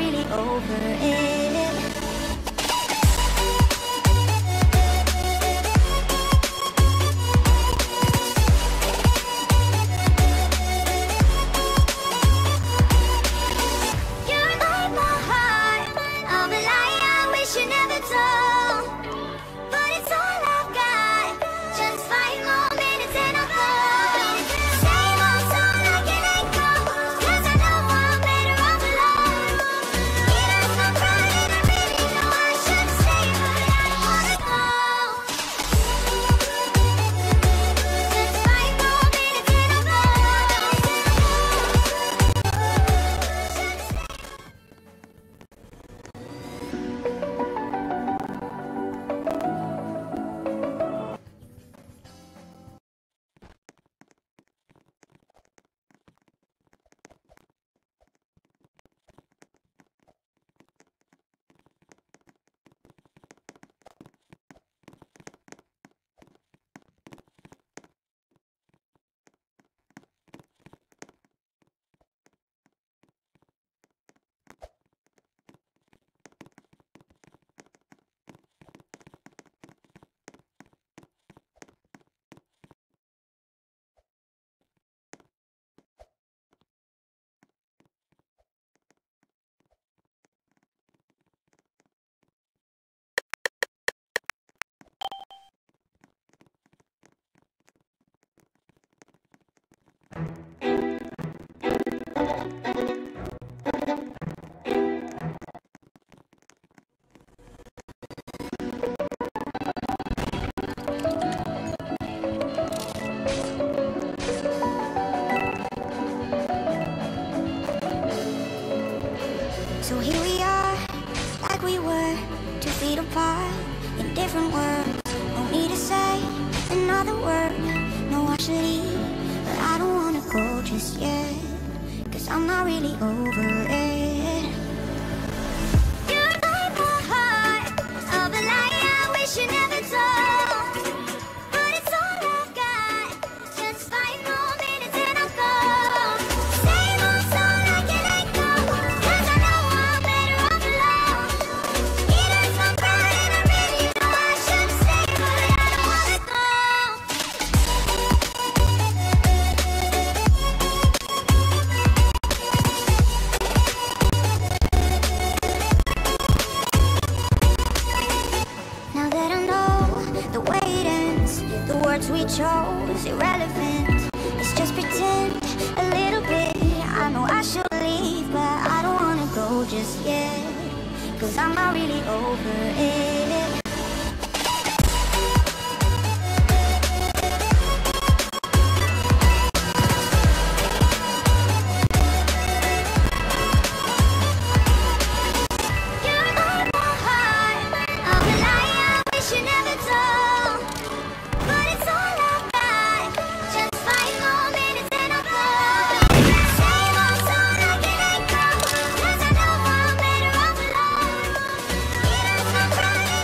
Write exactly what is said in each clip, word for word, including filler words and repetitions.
really over it. So here we are, like we were, two feet apart, in different worlds. No need to say another word. No, I should leave, but I don't wanna go just yet, 'cause I'm not really over it. You light my heart of a lie I wish you never told, but it's all I've got. Just five more minutes and I'll go. Same old song I can't let go, 'cause I know I'm better off alone. It hurts my pride and I really know I should stay, but I don't wanna go. Now that I know the way it ends, the words we chose irrelevant. Let's just pretend a little bit. I know I should leave, but I don't wanna go just yet, 'cause I'm not really over it. You light my heart of a lie I wish you never told, but it's all I've got. Just five more minutes and I'll go. Same old song I can't let go, 'cause I know I'm better off alone. It hurts my pride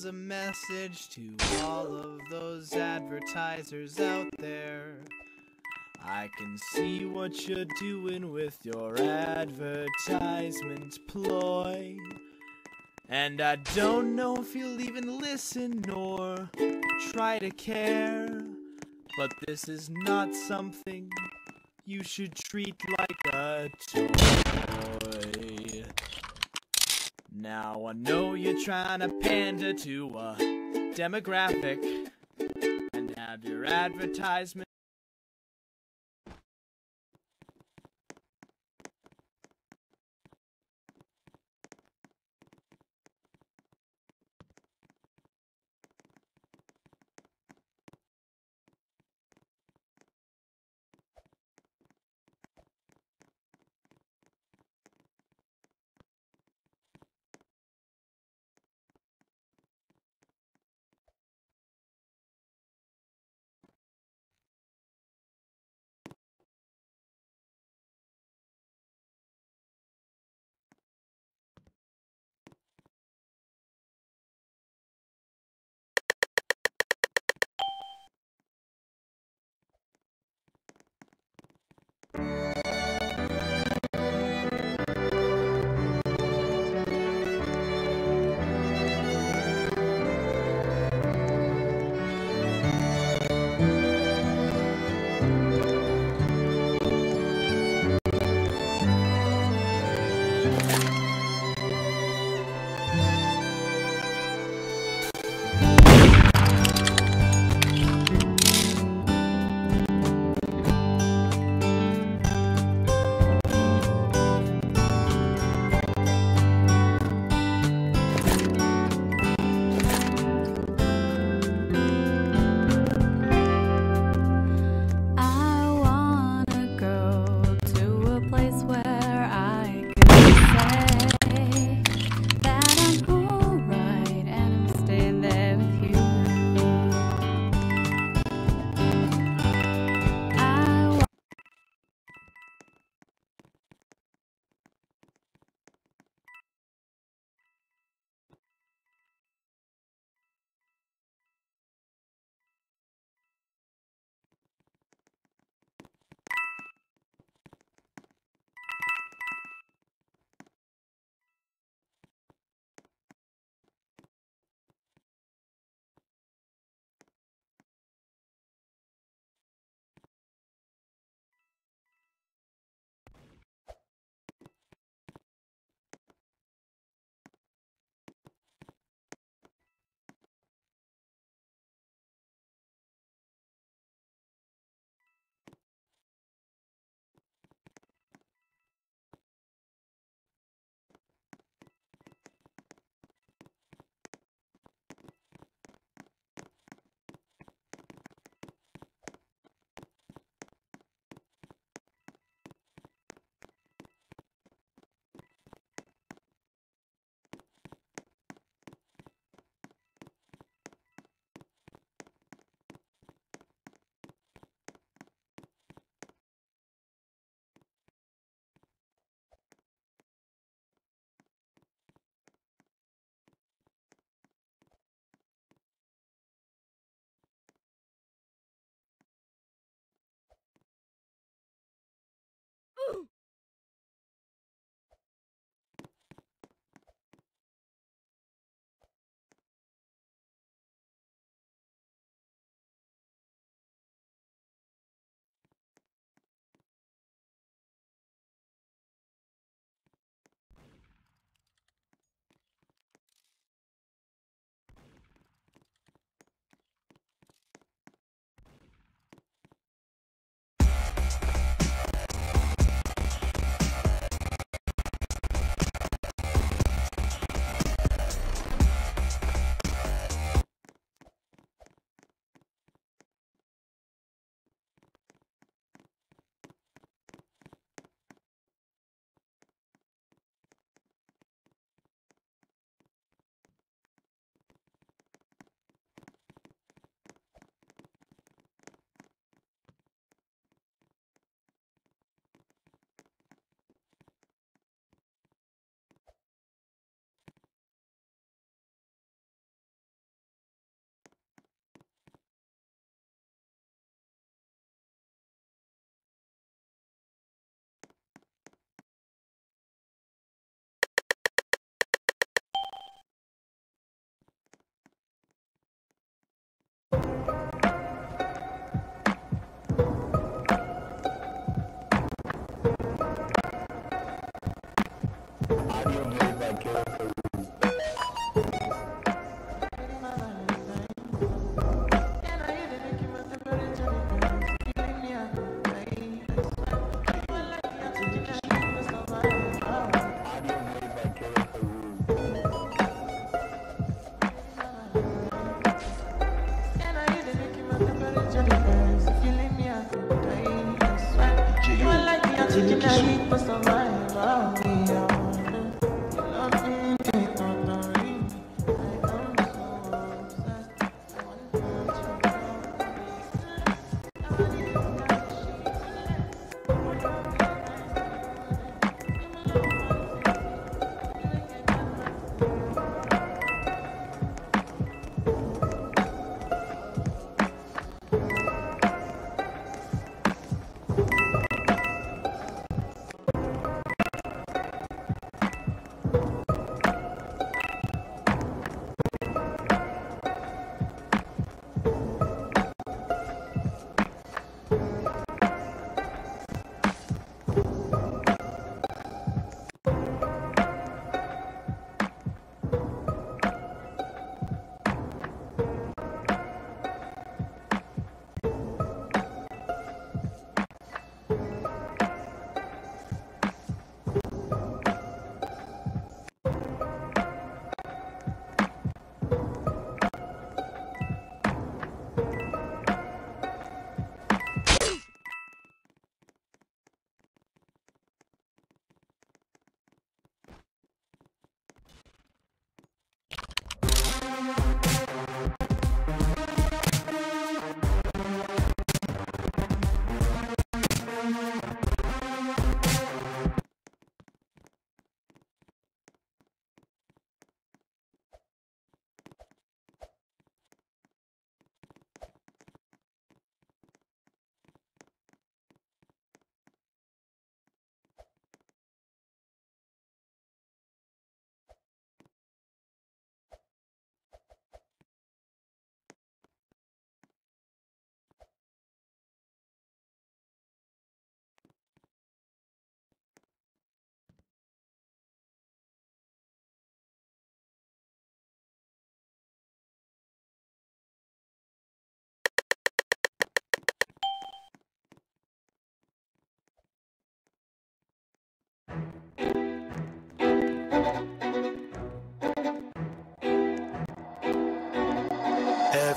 a message to all of those advertisers out there. I can see what you're doing with your advertisement ploy, and I don't know if you'll even listen nor try to care, but this is not something you should treat like a toy. Now I know you're trying to pander to a demographic and have your advertisement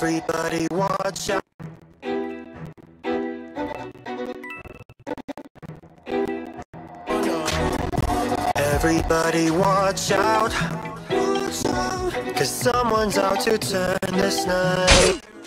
Everybody watch out. Everybody watch out, 'cause someone's out to turn this night.